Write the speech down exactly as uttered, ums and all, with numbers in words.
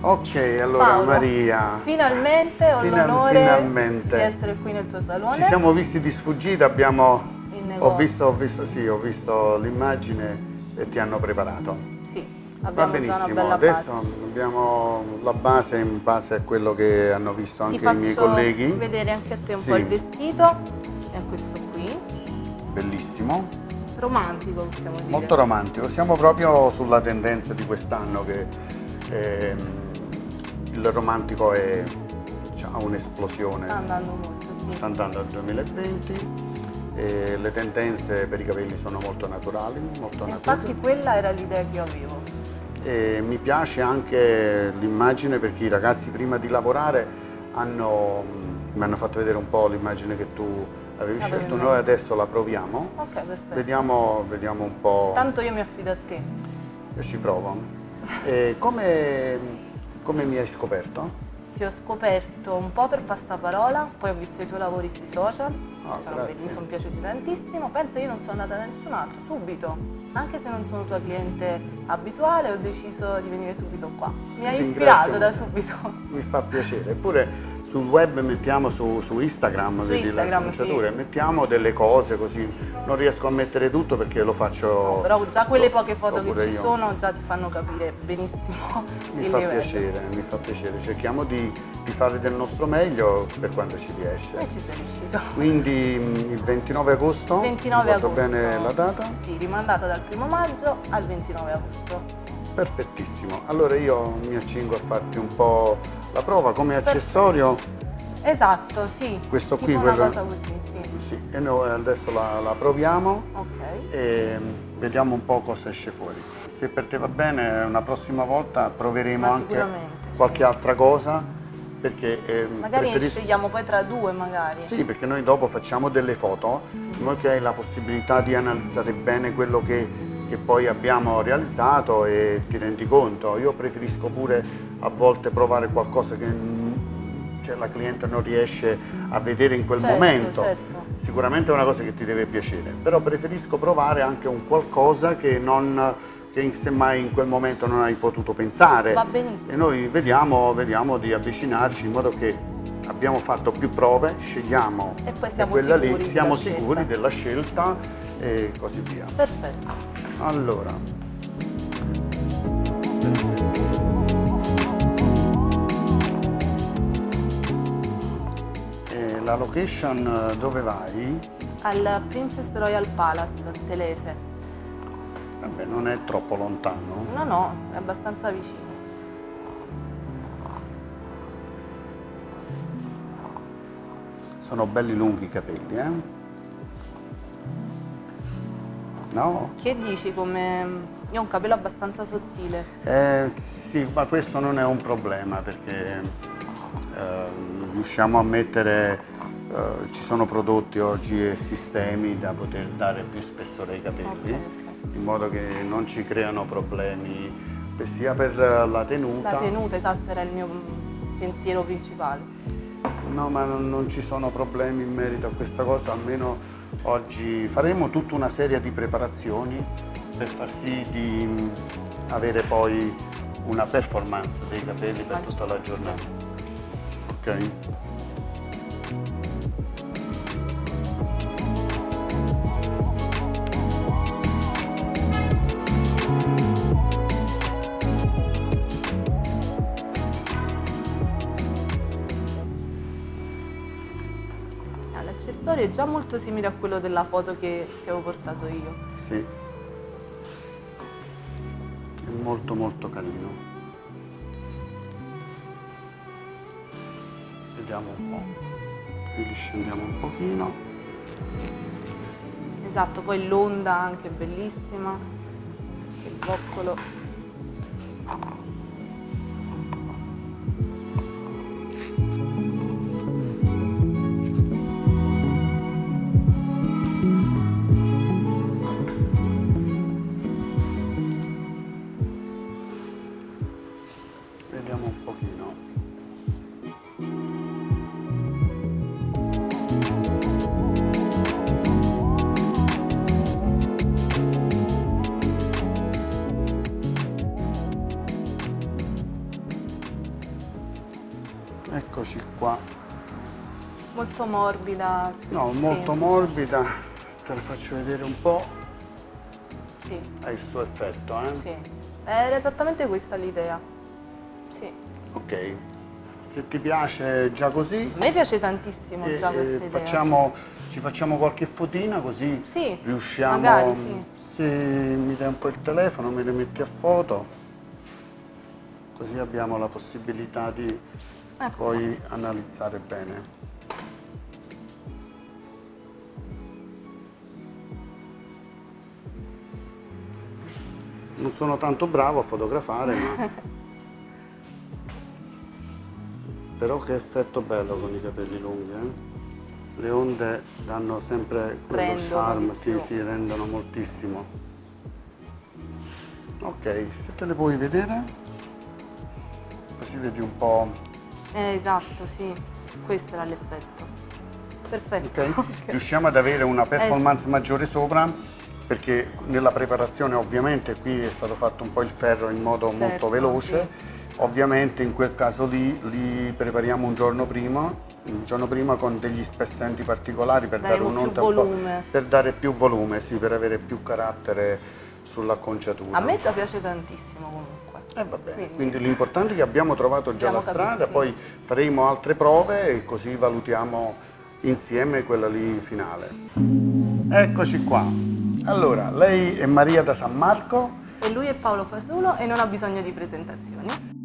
Ok, allora Paolo, Maria, finalmente ho Final- l'onore finalmente. di essere qui nel tuo salone. Ci siamo visti di sfuggita, abbiamo... In Ho negozio. visto, ho visto, sì, ho visto l'immagine e ti hanno preparato. Sì, Va abbiamo già una benissimo, bella adesso base. abbiamo la base in base a quello che hanno visto Ti anche i miei faccio colleghi. vedere anche a te un Sì. po' il vestito. È questo qui. Bellissimo, Romantico, possiamo dire. molto romantico. Siamo proprio sulla tendenza di quest'anno che ehm, il romantico è, ha un'esplosione. Sta andando molto, sì. Sta andando al duemilaventi e le tendenze per i capelli sono molto naturali, molto E nature. infatti quella era l'idea che io avevo. E mi piace anche l'immagine perché i ragazzi prima di lavorare hanno, mi hanno fatto vedere un po' l'immagine che tu avevi Avevo scelto, in noi mente. adesso la proviamo, Ok, perfetto. vediamo, vediamo un po'. Tanto io mi affido a te. E ci provo. E come, come mi hai scoperto? Ti ho scoperto un po' per passaparola, poi ho visto i tuoi lavori sui social, Ah, sono grazie. belli, mi sono piaciuti tantissimo. Pensa, io non sono andata da nessun altro, subito, anche se non sono tua cliente abituale, ho deciso di venire subito qua. Mi hai Ti ispirato ringrazio da molto. subito. Mi fa piacere. Eppure sul web mettiamo su, su Instagram, Su vedi Instagram, le acconciature, sì. mettiamo delle cose così. Non riesco a mettere tutto perché lo faccio. No, però già quelle poche foto che pure ci io. sono già ti fanno capire benissimo Mi il fa livello. piacere, mi fa piacere. Cerchiamo di, di fare del nostro meglio per quando ci riesce. E ci sei riuscito. Quindi mh, il ventinove agosto, ventinove ricordo agosto. bene la data? Sì, rimandata dal primo maggio al ventinove agosto. Perfettissimo. Allora io mi accingo a farti un po' la prova come accessorio. Esatto, sì. Questo tipo qui, una quello- cosa così, sì. Sì, e noi adesso la, la proviamo Ok. e vediamo un po' cosa esce fuori. Se per te va bene, una prossima volta proveremo Ma anche sicuramente, sì. qualche altra cosa perché eh, Magari ne preferisco... scegliamo poi tra due, magari. Sì, perché noi dopo facciamo delle foto, in modo che hai la possibilità di analizzare bene quello che, che poi abbiamo realizzato e ti rendi conto. Io preferisco pure a volte provare qualcosa che mm, cioè, la cliente non riesce a vedere in quel Certo, momento. certo. Sicuramente è una cosa che ti deve piacere, però preferisco provare anche un qualcosa che non... che semmai in quel momento non hai potuto pensare. Va benissimo. E noi vediamo, vediamo di avvicinarci in modo che abbiamo fatto più prove, scegliamo E poi siamo quella sicuri lì, siamo della sicuri scelta. della scelta e così via. Perfetto. Allora, perfettissimo. E la location eh, dove vai? Al Princess Royal Palace, Telese. Vabbè, non è troppo lontano. No, no, è abbastanza vicino. Sono belli lunghi i capelli, eh? No? Che dici come... Io ho un capello abbastanza sottile. Eh, sì, ma questo non è un problema perché eh, riusciamo a mettere, eh, ci sono prodotti oggi e sistemi da poter dare più spessore ai capelli, Ok, in modo che non ci creano problemi sia per la tenuta. La tenuta, esatto, era il mio pensiero principale. No, ma non, non ci sono problemi in merito a questa cosa, almeno oggi faremo tutta una serie di preparazioni per far sì di mh, avere poi una performance dei capelli per tutta la giornata. Ok? Ah, l'accessorio è già molto simile a quello della foto che, che avevo portato io. Sì. È molto molto carino. Vediamo un po'. Quindi scendiamo un pochino. Esatto, poi l'onda anche bellissima, il boccolo. Vediamo un pochino. Eccoci qua. Molto morbida. No, molto semplice. morbida, te la faccio vedere un po'. Sì. Ha il suo effetto, eh? Sì, era esattamente questa l'idea. Sì. Ok, se ti piace già così, A me piace tantissimo eh, già eh, questa idea. facciamo, ci facciamo qualche fotina così Sì, riusciamo. magari sì. Se mi dai un po' il telefono, me le metti a foto, così abbiamo la possibilità di Ecco. poi analizzare bene. Non sono tanto bravo a fotografare, ma però che effetto bello con i capelli lunghi, eh? Le onde danno sempre quello Rendono charme, di sì, più. sì, rendono moltissimo. Ok, se te le puoi vedere, così vedi un po'. Eh, esatto, sì, questo era l'effetto. Perfetto. Ok? Ok. Riusciamo ad avere una performance maggiore sopra, perché nella preparazione ovviamente qui è stato fatto un po' il ferro in modo Certo, molto veloce. sì. Ovviamente in quel caso lì li prepariamo un giorno prima, un giorno prima con degli spessenti particolari per dare Daremo più un'onta un po', volume. per dare più volume, sì, per avere più carattere sull'acconciatura. A me già piace tantissimo comunque. E va bene, Quindi- quindi l'importante è che abbiamo trovato già Abbiamo la capito, strada, sì. poi faremo altre prove e così valutiamo insieme quella lì finale. Eccoci qua. Allora, lei è Maria da San Marco. E lui è Paolo Fasulo e non ha bisogno di presentazioni.